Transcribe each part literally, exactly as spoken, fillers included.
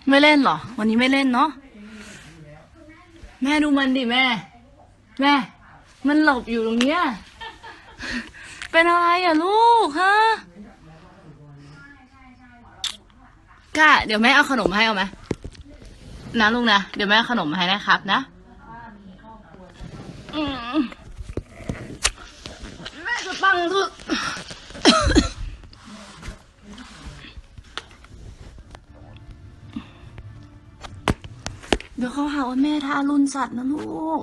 ไม่เล่นเหรอวันนี้ไม่เล่นเนาะแม่ดูมันดิแม่แม่มันหลบอยู่ตรงเนี้ยเป็นอะไรอ่ะลูกฮะกะเดี๋ยวแม่เอาขนมให้เอาไหมนะลูกนะเดี๋ยวแม่เอาขนมให้นะครับนะแม่จะปังทุกเดี๋ยวเขาหาว่าแม่ทารุณสัตว์นะลูก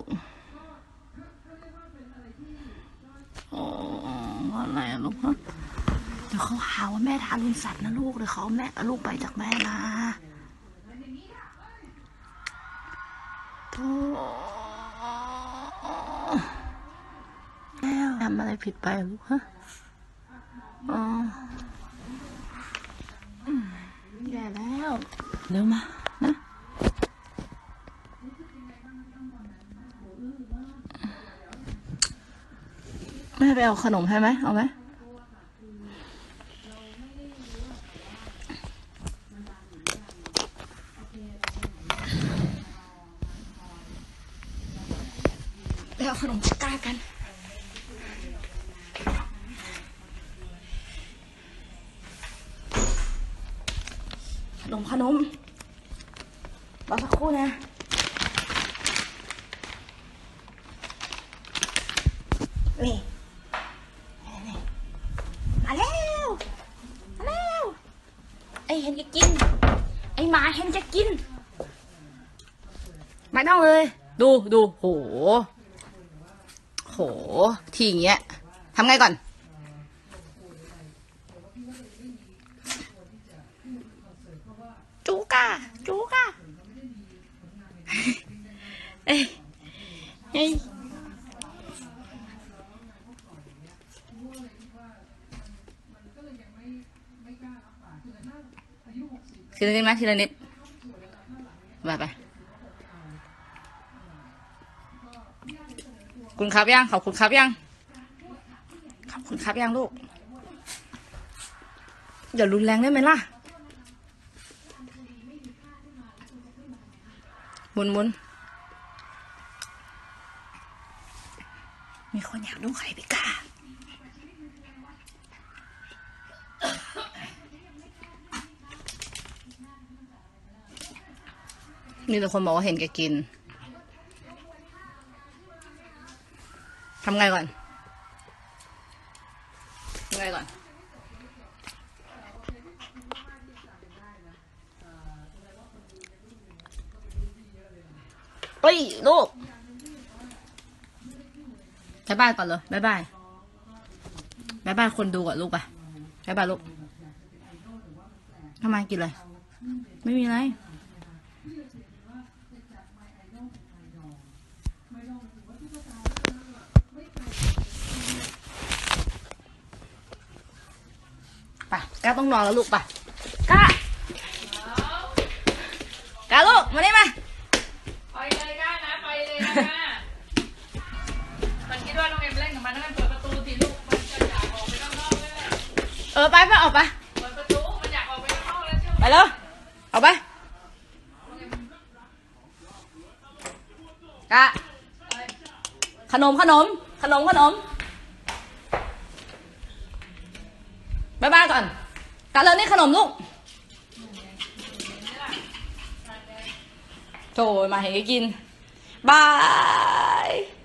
โอ้อะไรอะลูกฮะเดี๋ยวเขาหาว่าแม่ทารุณสัตว์นะลูกเดี๋ยวเขาแม่เอาลูกไปจากแม่นะโธ่แล้วทำอะไรผิดไปลูกฮะอ๋อแย่แล้วเร็วมานะแม่ไปเอาขนมให้ไหมเอาไหมไปเอาขนมตะกร้ากันขนมขนมรอสักครู่นะนี่มาแล้วมาแล้วไอเห็นจะกินไอหมาเห็นจะกินไม่ต้องเลยดูดูโหโหทีอย่างเงี้ยทำไงก่อนจูก้าจูก้าเอ้ยเฮ้ยทีละนิดไหมทีละนิดไปไปคุณครับยังขอบคุณครับยังขอบคุณครับยังลูกอย่ารุนแรงได้ไหมล่ะมุนมุนมีคนอยากดูไข่พิกามีแต่คนบอกว่าเห็นแกกินทำไงก่อนทำไงก่อนเฮ้ยลูกบ๊ายบายก่อนเลยบ๊ายบายบ๊ายบายคนดูก่อนลูกไปบ๊ายบายลูกทำไมกินอะไรไม่มีอะไรไปก้าต้องนอนแล้วลูกไปก้าก้าลูกมานี่มาไปเลยก้านะไปเลยนะมันคิดว่าน้องเอ็มเล่นกับมันน้องเอ็มเปิดประตูสิลูกมันจะอยากออกไปข้างนอกเลยเออไปไปออกไปเปิดประตูมันอยากออกไปข้างนอกแล้วเชียวไปเลยออกไปก้าขนมขนมขนมขนมบ๊ายบายก่อนกันเลยนี่ขนมลูกโถมาเห็นกินบาย